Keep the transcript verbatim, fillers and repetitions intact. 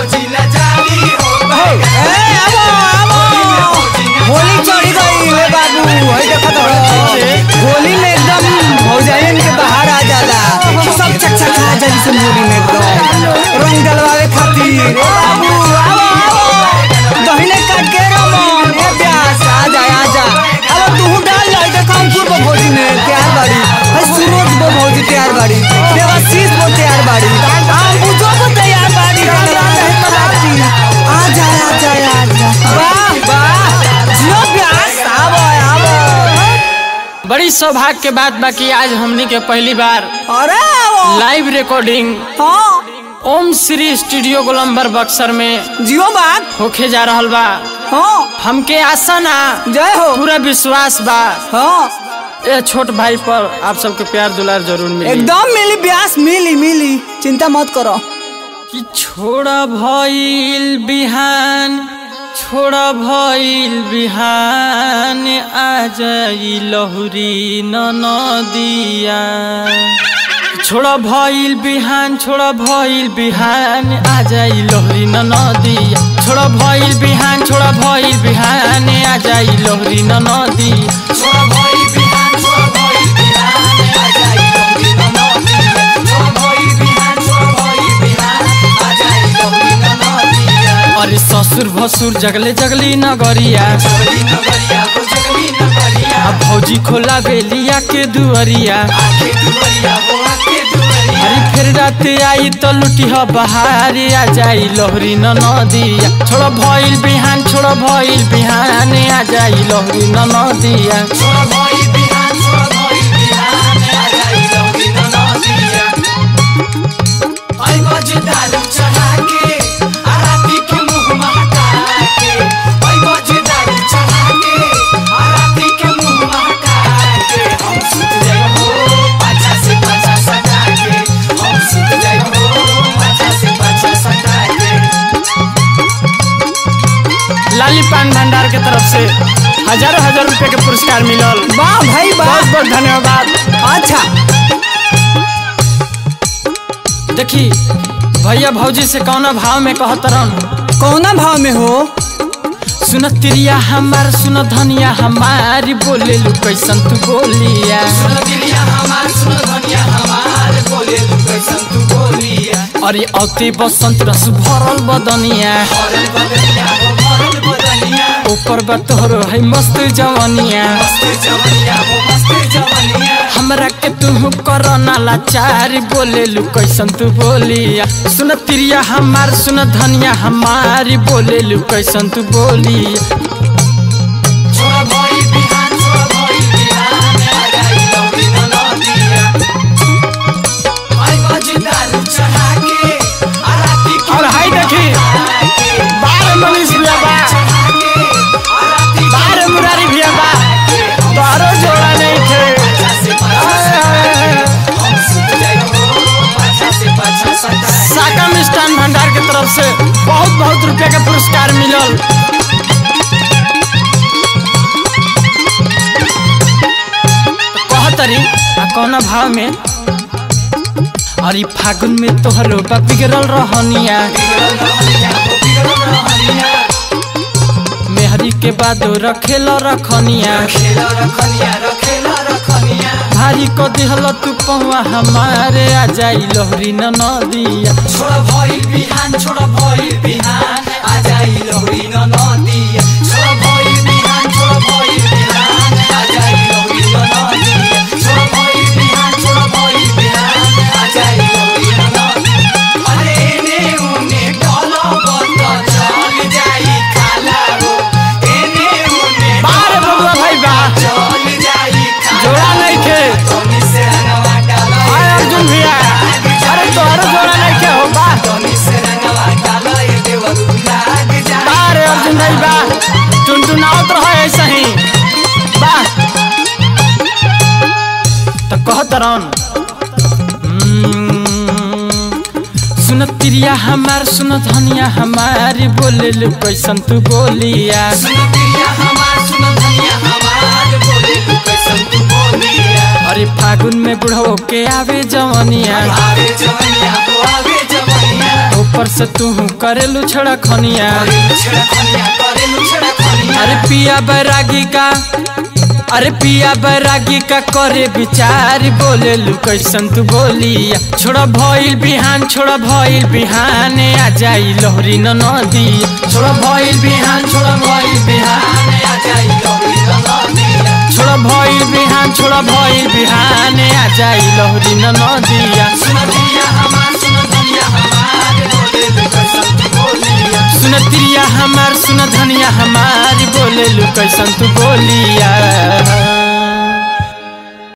होली चढ़ी गई ले बाबू, होली में एकदम भौजाइन के बाहर आ जाला, सब चकचका जाई से होली में एकदम रंग डलवावे खातिर। बाबू दहिने काट के रमन ए प्यास आ जा आ जा, अब तू डाल लाई के काम पूर्व भौजी में तैयार बाड़ी, है सूरज बो भौजी तैयार बाड़ी, देवाशीष बो तैयार बाड़ी, हम बुझो को तैयार बाड़ी, डलवा रहे पलाटी आ जा आ जा आ जा। वाह वाह जियो प्यास आवो आवो। बड़ी सौभाग्य के बात बाकी आज हमनी के पहली बार अरे आवो लाइव रिकॉर्डिंग हां ओम श्री स्टूडियो गोलंबर बक्सर में जियो बात होके जा रहल बा। हां हमके आशा ना जय हो पूरा विश्वास बा हां ए छोट भाई पर आप सबके प्यार दुलार जरूर मिली, एकदम मिली ब्यास मिली मिली, चिंता मत करो। कि छोड़ा भइल बिहान छोड़ा भइल बिहान आ जाई लहुरी ननदिया, छोड़ा भइल बिहान छोड़ा भइल बिहान आ जाई लहुरी ननदिया, छोड़ा भइल बिहान छोड़ा भइल बिहान आ जाई लहुरी ननदिया, छोड़ा भइल बिहान छोड़ा भइल बिहान आ जाई लहुरी ननदिया, छोड़ा भइल बिहान छोड़ा भइल बिहान आ जाई लहुरी ननदिया। अरे ससुर भसुर जगले जगली नगरिया जगली नगरिया हो जगली नगरिया, अब भौजी खोला बेलिया के दुअरिया आके दुअरिया हो आके दुअरिया, अरे फिर रात आई तो लुटी हो बहार आ जाई लहुरी ननदिया, छोड़ा भइल बिहान छोड़ा भइल बिहान आ जाई लहुरी ननदिया, छोड़ा भइल बिहान छोड़ा भइल बिहान आ जाई लहुरी ननदिया। आई बजे दारू चढ़ा के आ राती के मुंह महका के, आई बजे दारू चढ़ा के आ राती के मुंह महका के, हम सुत जाए हो पाछा से पाछा सटा के, हम सुत जाए हो पाछा से पाछा सटा के। लाली पान भंडार के तरफ से हजारों हजार रुपए के पुरस्कार मिलल। वाह भाई वाह, बहुत बहुत धन्यवाद। अच्छा देखी भैया भौजी से कौना भाव में कहतरन, कौना भाव में हो? सुन तिरिया हमार सुन धनिया हमारी बोले लू कैसन तू बोलिया, सुन तिरिया हमार सुन धनिया हमार बोले लू कैसन तू बोलिया, अरे औते बसंत रस भरल बदनिया भरल बदनिया हो भरल बदनिया, ऊपर बा तोहरो है मस्त जवानिया मस्त जवानिया हो मस्त जवानिया, हमरा के तू करना लाचार बोले लू कैसन तू बोलिया, सुन तिरिया हमार सुन धनिया हमारी बोले लू कैसन तू बोलिया, छोड़ा भइल बिहान छोड़ा भइल बिहान आ जाई लहुरी ननदिया, आई बजे दारू चढ़ा के आ राती के, और हाय देखी बार मनीष भैया बा बार मुरारी भैया बा तोरो जोड़ा नहीं थे, साका मिष्ठान भंडार के तरफ से बहुत बहुत रुपया के पुरस्कार मिलल। तो कहतरी आ कौना भाव में, अरे फागुन में तोहरो बा बिगड़ल रहनिया मेहरी के बादो रखेला रखनिया भारी को दिहल तू पहुआ हमारे आ जाई लहुरी ननदिया, छोड़ा भइल बिहान छोड़ा भइल बिहान आ जाई लहुरी ननदिया, छोड़ा भइल बिहान छोड़ा भइल बिहान आ जाई लहुरी ननदिया, छोड़ा भइल बिहान छोड़ा भइल बिहान आ जाई लहुरी ननदिया, अरे एने उने डलो बत चल जाई खाला हो, एने उने बारे बबुआ भाई बा चल जाई जोड़ा नहीं थे अर्जुन भैया, अरे तोहरो जोड़ा नहीं के हो बा बारे अर्जुन भाई बा टुनटुनावत रहो ऐसा ही बा। तो कहतरन सुन तिरिया हमार सुन धनिया हमारी बोले लू कैसन तू बोलिया, सुन तिरिया हमार सुन धनिया हमार बोले लू कैसन तू बोलिया, अरे फागुन में बुढ़ो के आवे जवनिया आवे जवनिया आवे जवनिया, ऊपर ऊपर से तू करेलू छड़ा खनिया। अरे पिया बैरागी का अरे पिया बैरागी का करे विचार बोले लू कैसन तू बोलिया। छोड़ा भइल बिहान छोड़ा भइल बिहान आ जाई लोहरी न नदी। छोड़ा भइल बिहान छोड़ा भइल बिहान आ जाई लोहरी न नदी। छोड़ा भइल बिहान छोड़ा भइल बिहान आ जाई लोहरी न नदिया। सुनतिया हमार सुन धनिया हमार बोले लू कैसन तू बोलिया। सुनतिया हमार सुन धनिया हमार बोले लू कैसन तू बोलिया।